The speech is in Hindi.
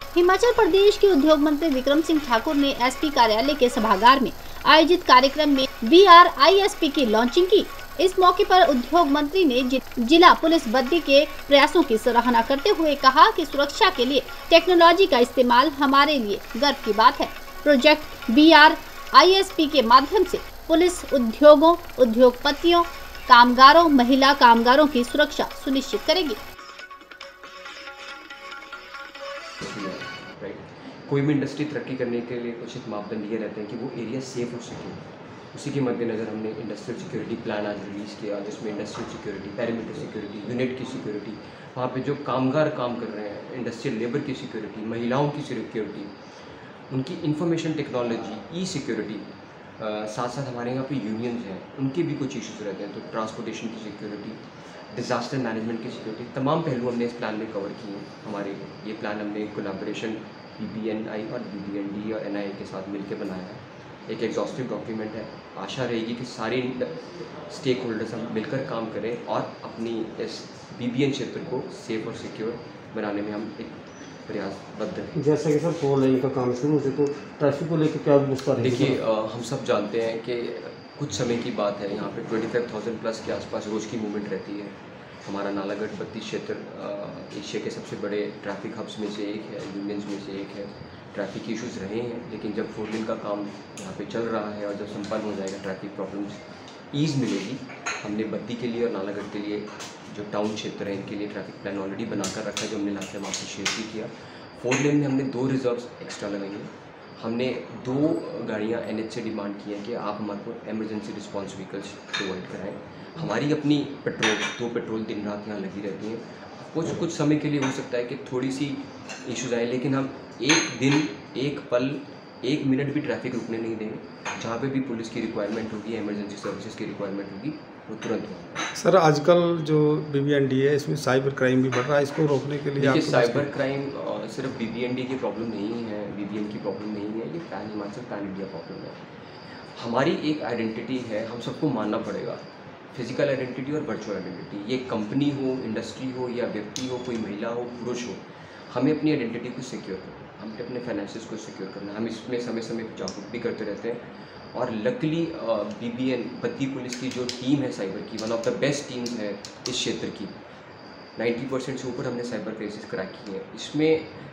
हिमाचल प्रदेश के उद्योग मंत्री विक्रम सिंह ठाकुर ने एसपी कार्यालय के सभागार में आयोजित कार्यक्रम में BRISP की लॉन्चिंग की। इस मौके पर उद्योग मंत्री ने जिला पुलिस बद्दी के प्रयासों की सराहना करते हुए कहा कि सुरक्षा के लिए टेक्नोलॉजी का इस्तेमाल हमारे लिए गर्व की बात है। प्रोजेक्ट BRISP के माध्यम से पुलिस उद्योगों, उद्योगपतियों, कामगारों, महिला कामगारों की सुरक्षा सुनिश्चित करेगी। कोई भी इंडस्ट्री तरक्की करने के लिए कुछ मापदंड ये रहते हैं कि वो एरिया सेफ हो सके। उसी के मद्देनज़र हमने इंडस्ट्रियल सिक्योरिटी प्लान आज रिलीज़ किया, जिसमें industrial security, perimeter security, unit की सिक्योरिटी, वहाँ पे जो कामगार काम कर रहे हैं, इंडस्ट्रियल लेबर की सिक्योरिटी, महिलाओं की सिक्योरिटी, उनकी इंफॉर्मेशन टेक्नोलॉजी, ई सिक्योरिटी, साथ साथ हमारे यहाँ पे यूनियंस हैं, उनके भी कुछ इश्यूज़ रहते हैं, तो ट्रांसपोर्टेशन की सिक्योरिटी, डिज़ास्टर मैनेजमेंट की सिक्योरिटी, तमाम पहलू हमने इस प्लान में कवर किए हैं। हमारे ये प्लान हमने कोलैबोरेशन BBNI और BBND और NIA के साथ मिलकर बनाया है। एक एग्जॉस्टिव डॉक्यूमेंट है। आशा रहेगी कि सारे स्टेक होल्डर्स हम मिलकर काम करें और अपनी इस BBN क्षेत्र को सेफ और सिक्योर बनाने में हम एक प्रयासबद्ध हैं। जैसा कि सर 4 लेन का काम शुरू हो तो ट्रैफिक को लेकर क्या व्यवस्था रहेगी? देखिए, हम सब जानते हैं कि कुछ समय की बात है, यहाँ पे 25,000 प्लस के आसपास रोज़ की मूवमेंट रहती है। हमारा नालागढ़ बत्ती क्षेत्र एशिया के सबसे बड़े ट्रैफिक हब्स में से एक है, यूनियंस में से एक है। ट्रैफिक इश्यूज़ रहे हैं, लेकिन जब 4 लेन का काम यहाँ पे चल रहा है और जब संपन्न हो जाएगा, ट्रैफिक प्रॉब्लम्स ईज़ मिलेगी। हमने बत्ती के लिए और नालागढ़ के लिए जो टाउन क्षेत्र है, इनके लिए ट्रैफिक प्लान ऑलरेडी बनाकर रखा है, जो हमने लास्ट टाइम आपसे शेयर भी किया। 4 लेन में हमने 2 रिजर्व्स एक्स्ट्रा लगाई हैं। हमने 2 गाड़ियाँ NH से डिमांड की हैं कि आप हमारे को एमरजेंसी रिस्पॉन्स व्हीकल्स प्रोवाइड कराएँ। हमारी अपनी2 पेट्रोल दिन रात यहाँ लगी रहती हैं। कुछ समय के लिए हो सकता है कि थोड़ी सी इश्यूज आए, लेकिन हम एक दिन, एक पल, 1 मिनट भी ट्रैफिक रुकने नहीं देंगे। जहाँ पे भी पुलिस की रिक्वायरमेंट होगी, एमरजेंसी सर्विसेज की रिक्वायरमेंट होगी, वो तुरंत होगी। सर, आजकल जो BBND है, इसमें साइबर क्राइम भी बढ़ रहा है, इसको रोकने के लिए देखिए, साइबर क्राइम सिर्फ BBND की प्रॉब्लम नहीं है, BBN की प्रॉब्लम नहीं है, ये pan Himachal, pan India problem है। हमारी एक आइडेंटिटी है, हम सबको मानना पड़ेगा। फिजिकल आइडेंटिटी और वर्चुअल आइडेंटिटी, ये कंपनी हो, इंडस्ट्री हो या व्यक्ति हो, कोई महिला हो, पुरुष हो, हमें अपनी आइडेंटिटी को सिक्योर करना है, हमें अपने फाइनेंसेस को सिक्योर करना है। हम इसमें समय समय पर जागरूक भी करते रहते हैं। और लकली BBN बत्ती पुलिस की जो टीम है साइबर की, one of the best teams है इस क्षेत्र की। 90% से ऊपर हमने साइबर केसेस क्रैक किए हैं। इसमें